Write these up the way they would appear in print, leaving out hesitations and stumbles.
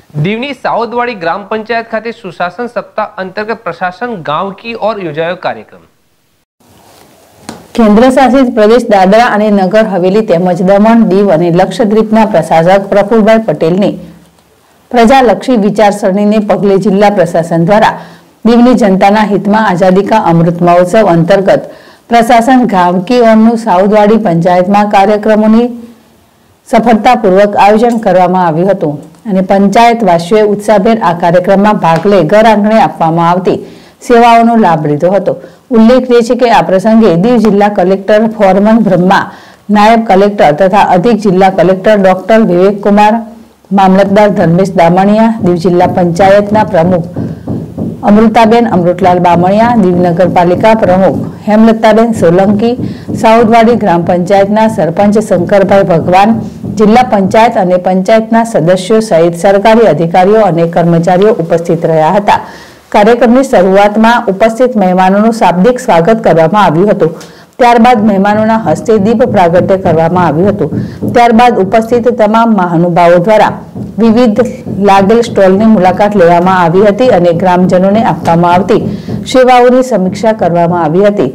दीवनी साउदवाड़ी ग्राम पंचायत खाते सुशासन सप्ताह अंतर्गत प्रशासन गांव की ओर योजायो कार्यक्रम। केन्द्र शासित प्रदेश दादरा અને નગર હવેલી તેમજ દમણ દીવ અને લક્ષદ્વીપના પ્રશાસક પ્રફુલભાઈ પટેલની પ્રજાલક્ષી વિચારસરણીને પગલે જિલ્લા પ્રશાસન દ્વારા દીવની જનતાના હિતમાં આઝાદી કા અમૃત મહોત્સવ અંતર્ગત પ્રશાસન ગામ કી ઓરનું સાઉદવાડી પંચાયતમાં કાર્યક્રમોની સફળતાપૂર્વક આયોજન કરવામાં આવ્યું હતું અને પંચાયત વાસીઓએ ઉત્સાહભેર આ કાર્યક્રમમાં ભાગ લઈ ઘર આંગણે આપવામાં આવતી સેવાઓનો લાભ લીધો હતો। ઉલ્લેખનીય છે કે આ પ્રસંગે દીવ જિલ્લા કલેક્ટર ફોરમન બ્રહ્મા, નાયબ કલેક્ટર તથા અધિક જિલ્લા કલેક્ટર ડોક્ટર વિવેક કુમાર, મામલતદાર ધર્મેશ દામણિયા, દીવ જિલ્લા પંચાયતના પ્રમુખ અમૃતાબેન અમૃતલાલ બામણિયા, દીવ નગરપાલિકા પ્રમુખ હેમલતાબેન સોલંકી, સાઉદવાડી ગ્રામ પંચાયતના સરપંચ શંકરભાઈ ભગવાન, જિલ્લા પંચાયત અને પંચાયતના સદસ્યો સહિત સરકારી અધિકારીઓ અને કર્મચારીઓ ઉપસ્થિત રહ્યા હતા। કાર્યક્રમની શરૂઆતમાં ઉપસ્થિત મહેમાનોનું શાબ્દિક સ્વાગત કરવામાં આવ્યું હતું। ત્યારબાદ મહેમાનોના હસ્તે દીપ પ્રાગટ્ય કરવામાં આવ્યું હતું। ત્યારબાદ ઉપસ્થિત તમામ મહાનુભાવો દ્વારા વિવિધ લાગેલ સ્ટોલની મુલાકાત લેવામાં આવી હતી અને ગ્રામજનોને આપવામાં આવતી સેવાઓની સમીક્ષા કરવામાં આવી હતી।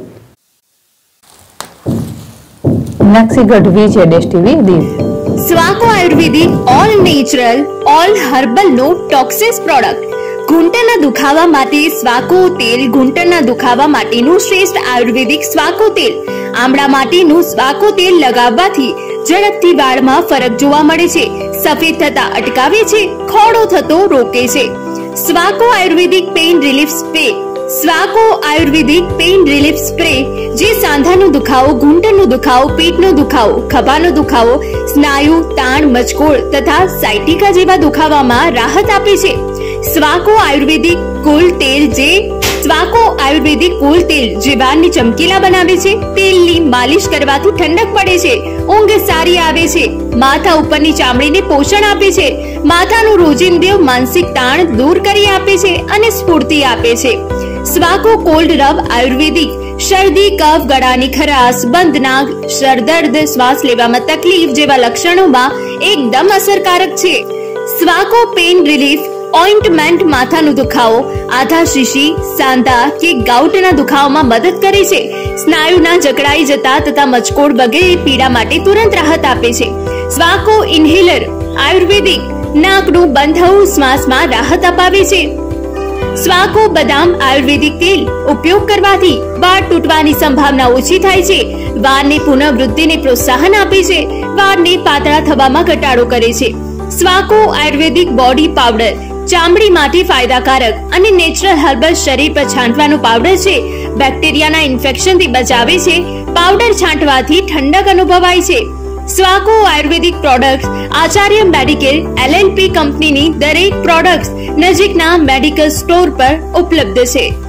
મીનાક્ષી ગઢવી, જેડેશ TV, Diu. Swaco ayurvedic all natural all herbal no toxins product. ઘૂંટણના દુખાવા માટે સ્વાકો તેલ। ઘૂંટણના દુખાવા માટેનું શ્રેષ્ઠ આયુર્વેદિક સ્વાકો તેલ। આમળા માટેનું સ્વાકો તેલ લગાવવાથી ઝડપથી વાળમાં ફરક જોવા મળે છે, સફેદ થતા અટકાવે છે, ખોડો થતો રોકે છે। Swaco ayurvedic pain relief spray. Swaco ayurvedic pain relief spray જે સાંધાનો દુખાવો, ઘૂંટણનો દુખાવો, પેટનો દુખાવો, ખભાનો દુખાવો, સ્નાયુ તાણ, મચકોડ તથા સાયટિકા જેવા દુખાવામાં રાહત આપે છે। સ્વાકો આયુર્વેદિક કુલ તેલ જે સ્વાકો આયુર્વેદિક કુલ તેલ જે વાળને ચમકીલા બનાવે છે। તેલની માલિશ કરવાથી ઠંડક પડે છે, ઊંઘ સારી આવે છે, માથા ઉપરની ચામડીને પોષણ આપે છે, માથાનું રોજિંદુ માનસિક તાણ દૂર કરી આપે છે અને સ્ફૂર્તિ આપે છે। સ્વાકો કોલ્ડ રબ આયુર્વેદિક શરદી, કફ, ગળાની ખરાશ, બંધ નાક, સરદર્દ, શ્વાસ લેવામાં તકલીફ જેવા લક્ષણોમાં એકદમ અસરકારક છે। સ્વાકો પેઇન રિલીફ ઓઇન્ટમેન્ટ માથાનો દુખાવો, આધા શીશી, સાંધા કે ગાઉટના દુખાવામાં મદદ કરે છે, સ્નાયુના જકડાઈ જતા તથા મચકોડ વગેરે પીડા માટે તુરંત રાહત આપે છે। સ્વાકો ઇન્હેલર આયુર્વેદિક નાકનું બંધ થવું, શ્વાસમાં રાહત અપાવે છે। સ્વાકો બદામ આયુર્વેદિક તેલ ઉપયોગ કરવાથી વાળ તૂટવાની સંભાવના ઓછી થાય છે, વાળની પુનઃવૃદ્ધિને પ્રોત્સાહન આપે છે, વાળને પાતળા થવામાં ઘટાડો કરે છે। સ્વાકો આયુર્વેદિક બોડી પાવડર ચામડી માટે ફાયદાકારક અને નેચરલ હર્બલ શરીર પર છાંટવાનો પાવડર છે, બેક્ટેરિયાના ઇન્ફેક્શનથી બચાવે છે, પાવડર છાંટવાથી ઠંડક અનુભવાય છે। Swaco ayurvedic products Acharya medical LLP કંપનીની દરેક પ્રોડક્ટ્સ નજીકના મેડિકલ સ્ટોર પર ઉપલબ્ધ છે।